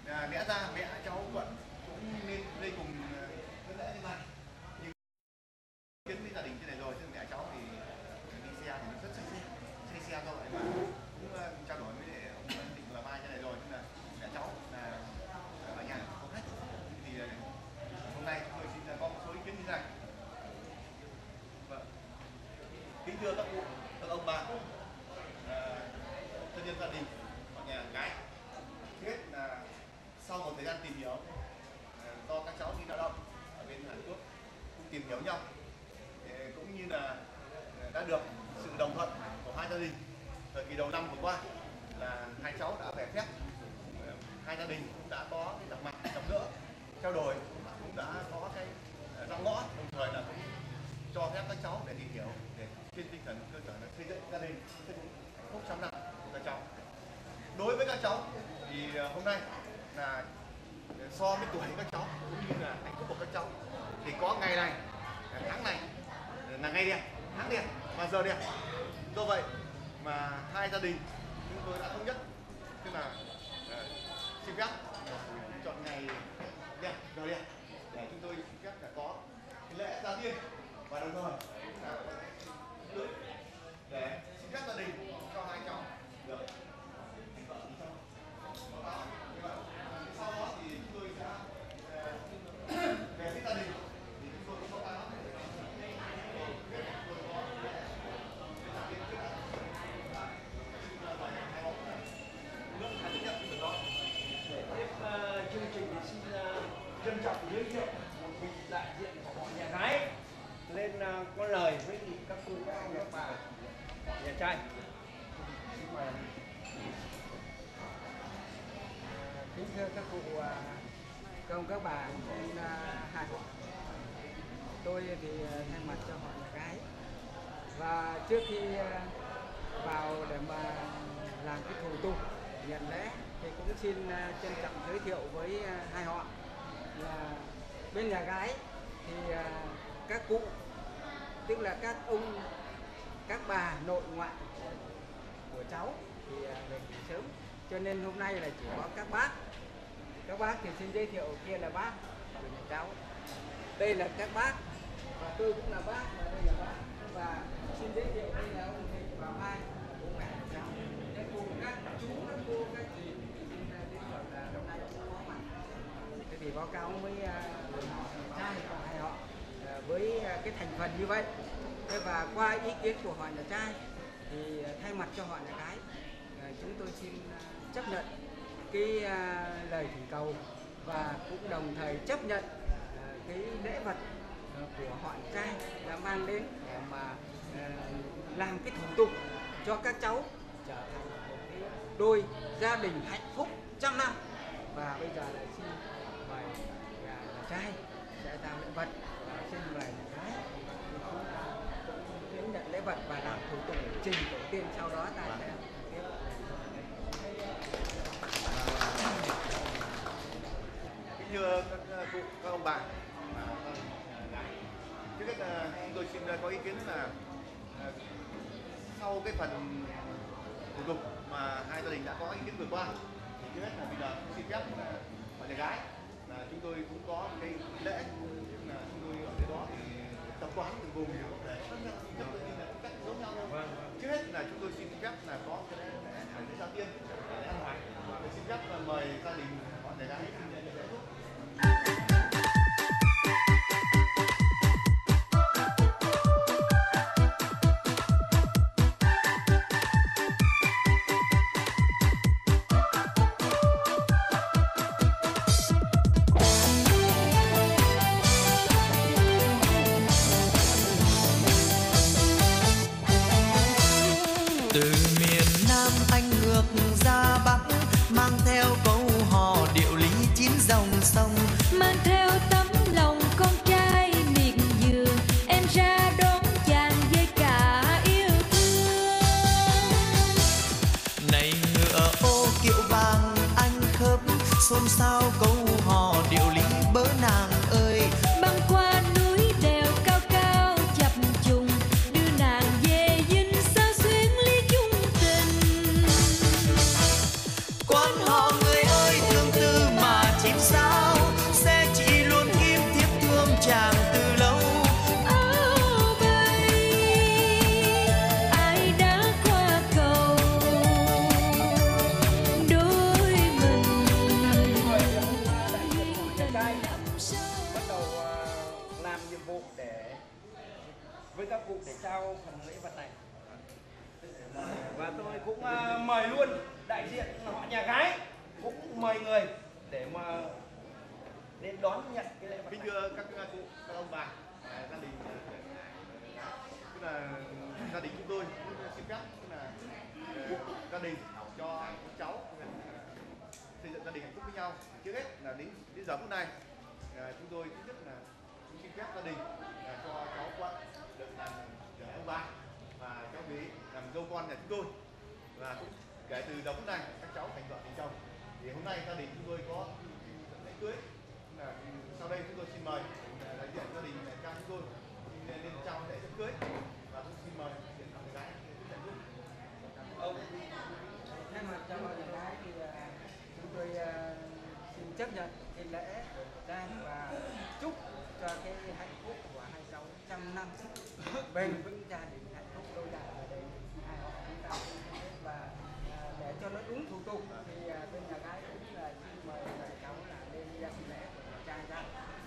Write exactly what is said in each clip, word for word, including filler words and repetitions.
À, lẽ ra mẹ cháu vẫn cũng nên đây cùng cái lễ như này, nhưng kiến với gia đình thế này rồi, chứ mẹ cháu thì đi xe thì nó rất say xe, say xe do vậy mà cũng uh, trao đổi với ông Định là mai thế này rồi, nhưng là mẹ cháu là ở nhà không khách, thì uh, hôm nay tôi xin có một số ý kiến như thế này. Vâng. Kính thưa các cụ, các ông bà, uh, thân nhân gia đình, họ nhà gái, trước hết là sau một thời gian tìm hiểu, do các cháu đi lao động ở bên Hàn Quốc cũng tìm hiểu nhau, cũng như là đã được sự đồng thuận của hai gia đình. Thời kỳ đầu năm vừa qua là hai cháu đã về phép, hai gia đình cũng đã có cái gặp mặt gặp gỡ trao đổi, cũng đã có cái giao ngõ, đồng thời là cũng cho phép các cháu để tìm hiểu, để trên tinh thần cơ sở là xây dựng gia đình xây dựng hạnh phúc trăm năm của các cháu. Đối với các cháu thì hôm nay là so với tuổi các cháu cũng như là hạnh phúc của các cháu thì có ngày này, tháng này là ngày đẹp, tháng đẹp và giờ đẹp. Do vậy mà hai gia đình chúng tôi đã thống nhất, tức là uh, xin phép chọn ngày đẹp, giờ đẹp để chúng tôi xin phép là có lễ gia tiên, và đồng thời cũng là để xin phép gia đình cho hai cháu được thành vợ thành chồng. Sau đó thì chúng tôi sẽ về phía gia đình thì chúng tôi cũng có báo chương trình thì xin trân trọng giới thiệu một vị đại diện của họ nhà gái lên có lời với các cô các ông bà nhà trai. Xin mời. Kính thưa các cụ, các ông các bà trên hai họ, tôi thì thay mặt cho họ nhà gái, và trước khi vào để mà làm cái thủ tục nhận lễ thì cũng xin trân trọng giới thiệu với hai họ là bên nhà gái thì các cụ, tức là các ông các bà nội ngoại của cháu thì về nghỉ sớm, cho nên hôm nay là chỉ có các bác. Các bác thì xin giới thiệu, kia là bác của nhà cháu, đây là các bác, và tôi cũng là bác, và đây là bác, và xin giới thiệu đây là ông Thịnh và Mai, bố mẹ của cháu, để cùng các chú, các cô, các dì xin giới thiệu là hôm nay cũng có mặt. Thế thì báo cáo với họ trai và hai họ với cái thành phần như vậy. Thế và qua ý kiến của họ nhà trai thì thay mặt cho họ nhà gái, chúng tôi xin chấp nhận cái uh, lời thỉnh cầu, và cũng đồng thời chấp nhận uh, cái lễ vật uh, của họ trai đã mang đến để mà uh, làm cái thủ tục cho các cháu trở thành một cái đôi gia đình hạnh phúc trăm năm. Và bây giờ là xin mời nhà trai sẽ giao lễ vật, và xin mời nhà gái cũng đến nhận lễ vật và làm thủ tục trình tổ tiên, sau đó ta sẽ thưa các cụ, các ông bà. Trước hết là chúng tôi xin có ý kiến là sau cái phần thủ tục mà hai gia đình đã có ý kiến vừa qua, thì trước hết là bây giờ xin phép là họ nhà gái là chúng tôi cũng có một cái lễ, là chúng tôi ở đây đó thì tập quán từng vùng để cách giống nhau thôi. Trước hết là chúng tôi xin phép là có cái lễ lễ gia tiên, lễ ăn hỏi, và xin phép là mời gia đình họ nhà gái xin lễ lễ thúc. Từ miền Nam anh ngược ra Bắc, mang theo câu hò điệu lý chín dòng sông, mang theo tấm lòng con trai miệt vườn, em ra đón chàng với cả yêu thương. Này ngựa ô kiệu vàng anh khớp, xôn xao câu hò điệu lý bớ nàng ơi. Băng qua núi đèo cao cao chập trùng, đưa nàng về dinh sao xuyến ly chung tình. Quan họ người ơi thương tư mà cụ để trao phần lễ vật này. Và tôi cũng uh, mời luôn đại diện họ nhà gái, cũng mời người để mà đến đón nhận cái lễ vật Kính này. thưa các cụ, các ông bà, à, gia đình, tức là gia đình chúng tôi cũng xin phép, tức là uh, gia đình cho các cháu uh, xây dựng gia đình hạnh phúc với nhau. Trước hết là đến đến giờ phút này, uh, chúng tôi thứ nhất là xin phép gia đình uh, cho cháu Quận được làm ông bà và cháu Thúy làm dâu con nhà chúng tôi. Và cũng kể từ giờ phút này các cháu thành vợ thành chồng. Thì hôm nay gia đình chúng tôi có lễ cưới. Là sau đây chúng tôi xin mời đại diện gia đình cha chúng tôi lên, lên trao lễ đám cưới và cũng xin mời đại diện người gái nhận giúp. Ông Thay mặt cho mọi người gái thì à, chúng tôi à, xin chấp nhận cái lễ ra và chúc cho cái hạnh phúc của hai cháu trăm năm bền vững, gia đình hạnh phúc đôi đại ở đây hai họ chúng ta và à, để cho nó đúng thủ tục thì à, bên nhà gái cũng là xin mời các cháu là lên nhận lễ của nhà trai ra.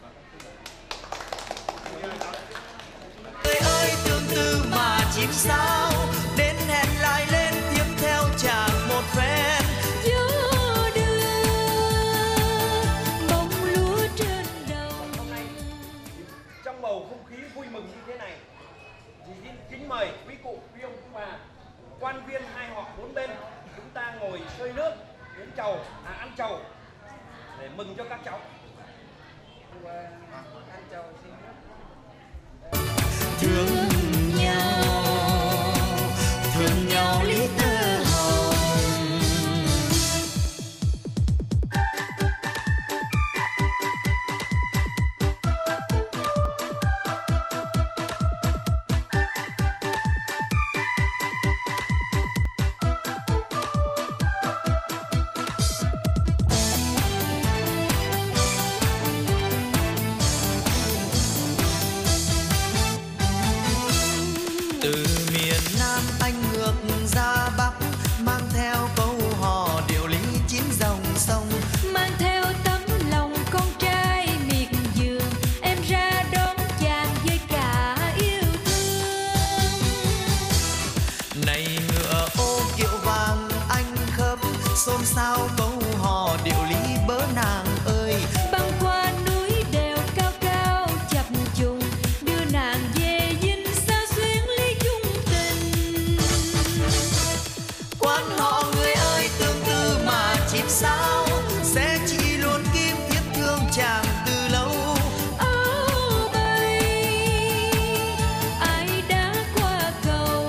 Người ơi tương tư mà chim sao đến hẹn lại lên tiếp theo chàng một phen. Gió đưa bông lúa trên đầu. hôm nay trong bầu không khí vui mừng như thế này thì xin kính mời quý cụ, quý ông, quý bà, quan viên hai họ bốn bên chúng ta ngồi chơi nước, uống trầu, à ăn trầu để mừng cho các cháu. Và ăn chầu xin nước. Thương nhau, thương nhau lý tơ hồng. Từ miền Nam anh ngược ra Bắc, mang theo câu hò điệu lý chín dòng sông. Mang theo tấm lòng con trai miệt vườn, em ra đón chàng với cả yêu thương. Này ngựa ô kiệu vàng anh khớp, xôn xao câu hò điệu lý bớ nàng ơi. Băng qua núi đèo cao cao chập trùng, đưa nàng về dinh sao xuyến ly chung tình. Quan họ người ơi tương tư mà chim sao, sẽ chỉ luôn kim thiết thương chàng từ lâu. Áo bay ai đã qua cầu,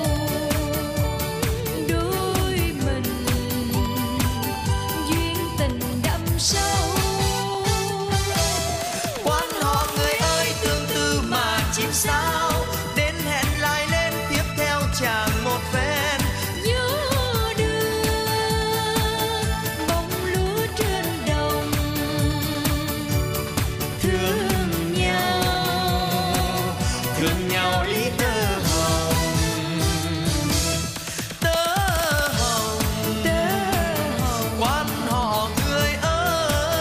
đôi mình duyên tình đậm sâu. Quan họ người ơi tương tư mà chim sao, đến hẹn lại lên tiếp theo chàng một phen. Gió đưa bông lúa trên đồng, Thương nhau, thương nhau lý tơ hồng. Tơ hồng, tơ hồng quan họ người ơi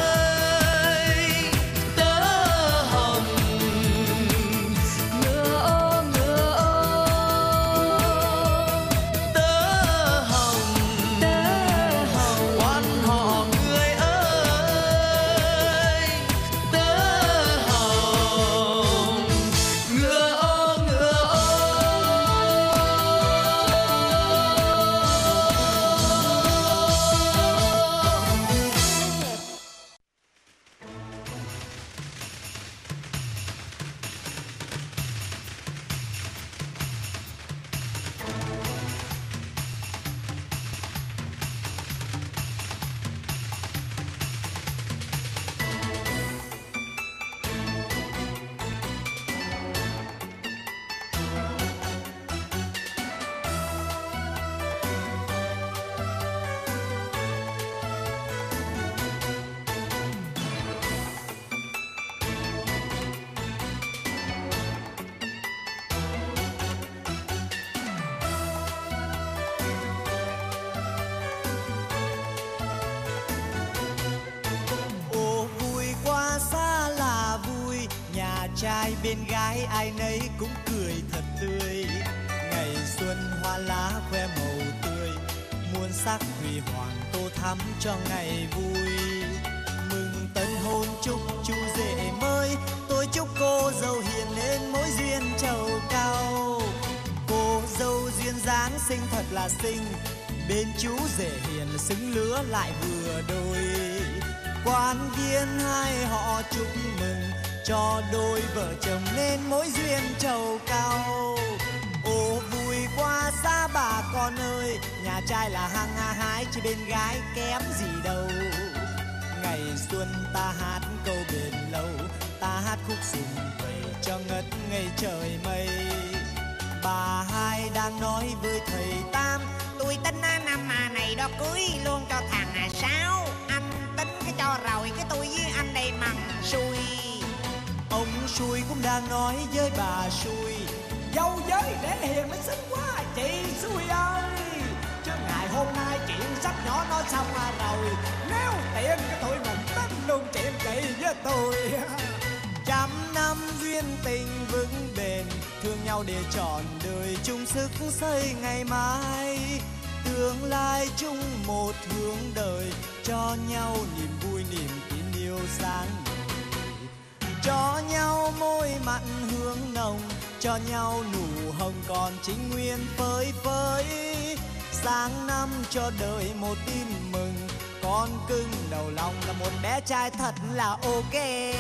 bên gái ai nấy cũng cười thật tươi. Ngày xuân hoa lá khoe màu tươi, muôn sắc huy hoàng tô thắm cho ngày vui. Mừng tân hôn chúc chú rể mới, tôi chúc cô dâu hiền nên mối duyên trầu cao. Cô dâu duyên dáng xinh thật là xinh, bên chú rể hiền xứng lứa lại vừa đôi. Quan viên hai họ chúc mừng cho đôi vợ chồng nên mối duyên trầu cao. Ô vui quá xa bà con ơi, nhà trai là hăng ha hái chứ bên gái kém gì đâu. Ngày xuân ta hát câu bền lâu, ta hát khúc sùng vầy cho ngất ngây trời mây. Bà hai đang nói với thầy Tam, tôi tính năm mà này đó cưới luôn cho thằng Sáu. Anh tính cái cho rồi cái tôi với anh đây mằng xui. Ông xui cũng đang nói với bà xui, dâu giới để hiền mới xinh quá chị xui ơi. Chứ ngày hôm nay chuyện sắp nhỏ nó xong rồi, nếu tiện cái tụi mình tính luôn chuyện chị với tôi. trăm năm duyên tình vững bền, thương nhau để trọn đời chung sức xây ngày mai. Tương lai chung một hướng đời, cho nhau niềm vui niềm tin yêu sáng ngời. Cho nhau môi mặn hương nồng, cho nhau nụ hồng còn chính nguyên phơi phới. Sáng năm cho đời một tin mừng, con cưng đầu lòng là một bé trai thật là ok.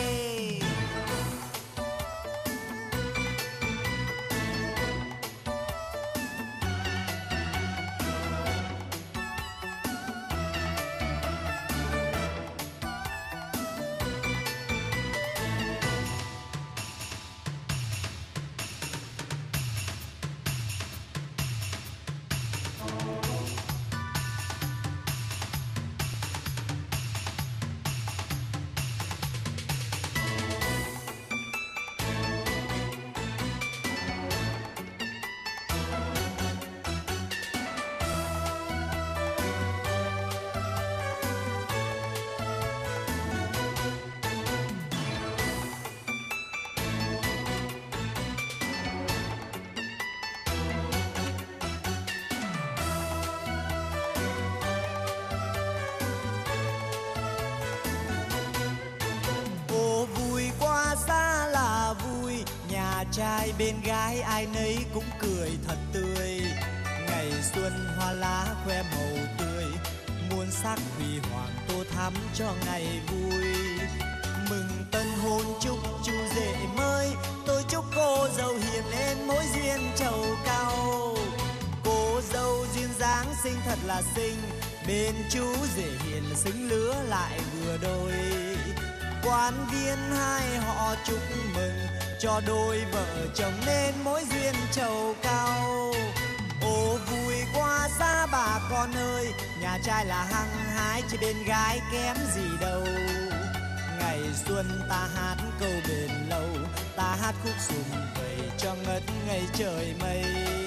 Trai bên gái ai nấy cũng cười thật tươi. Ngày xuân hoa lá khoe màu tươi, muôn sắc huy hoàng tô thắm cho ngày vui. Mừng tân hôn chúc chú rể mới, tôi chúc cô dâu hiền lên mối duyên trầu cao. Cô dâu duyên dáng xinh thật là xinh, bên chú rể hiền xứng lứa lại vừa đôi. Quan viên hai họ chúc mừng cho đôi vợ chồng nên mối duyên trầu cao. Ô vui quá xa bà con ơi, nhà trai là hăng hái chứ bên gái kém gì đâu. Ngày xuân ta hát câu bền lâu, ta hát khúc sùng vầy cho ngất ngây trời mây.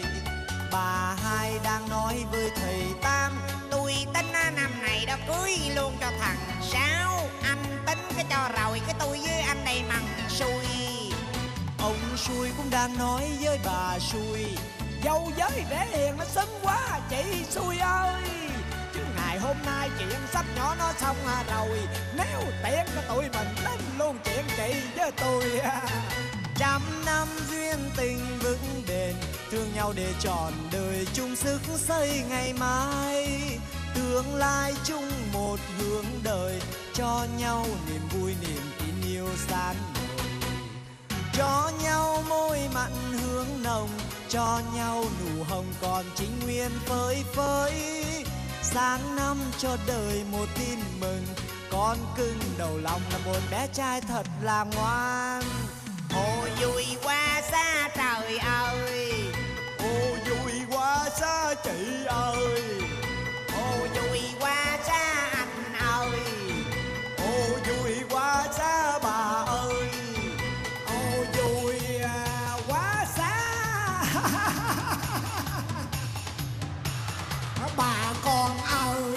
Bà hai đang nói với thầy Tam, tôi tính năm này đó cưới luôn cho thằng Sáu. Anh tính cái cho rồi cái tôi với anh đây mằng xui. Ông xui cũng đang nói với bà xui, dâu giới để hiền nó xinh quá chị xui ơi. Chứ ngày hôm nay chuyện sắp nhỏ nó xong rồi, nếu tiện cái tụi mình tính luôn chuyện chị với tôi. Trăm năm duyên tình vững bền, thương nhau để trọn đời chung sức xây ngày mai. Tương lai chung một hướng đời, cho nhau niềm vui niềm tin yêu sáng ngời. Cho nhau môi mặn hương nồng, cho nhau nụ hồng còn chính nguyên phơi phới. Sáng năm cho đời một tin mừng, con cưng đầu lòng là một bé trai thật là ngoan. Ồ vui quá xa trời ơi, ô vui quá xa chị ơi. Ồ vui quá xa anh ơi, ô vui quá xa bà ơi. Ô vui quá xa bà con ơi.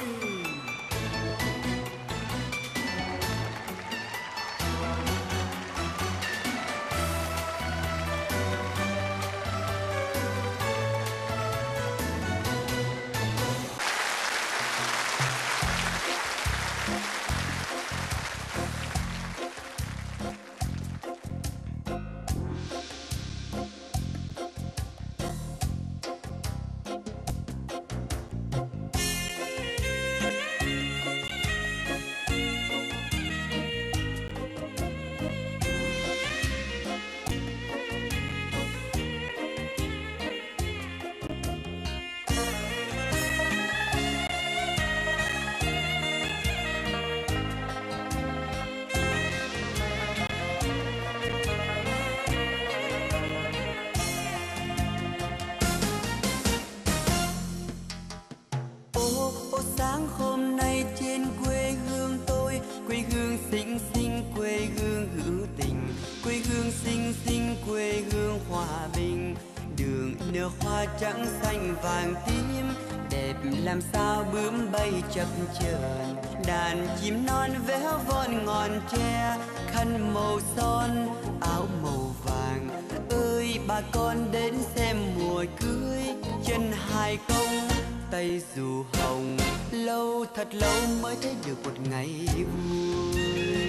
quê hương xinh xinh, quê hương hữu tình, quê hương xinh xinh, quê hương hòa bình. Đường nở hoa trắng xanh vàng tím, đẹp làm sao bướm bay chập chờn. Đàn chim non véo von ngọn tre, khăn màu son áo màu vàng. Ơi bà con đến xem mùa cưới, chân hai công tay dù hồng. Lâu thật lâu mới thấy được một ngày vui.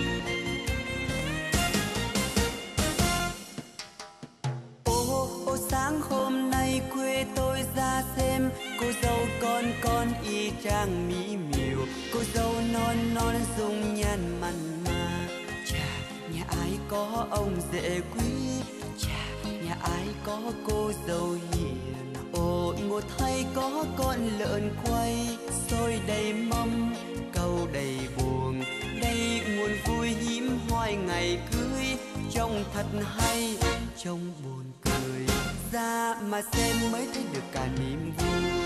Ô ô sáng hôm nay quê tôi ra xem, cô dâu con con y chang mỹ miều. Cô dâu non non dung nhan mặn mà. Chà, nhà ai có ông rể quý, chà, nhà ai có cô dâu hiền. Ôi một thay có con lợn quay, xôi đầy mâm câu đầy buồn. Đây nguồn vui hiếm hoi ngày cưới, trông thật hay trông buồn cười. Ra mà xem mới thấy được cả niềm vui.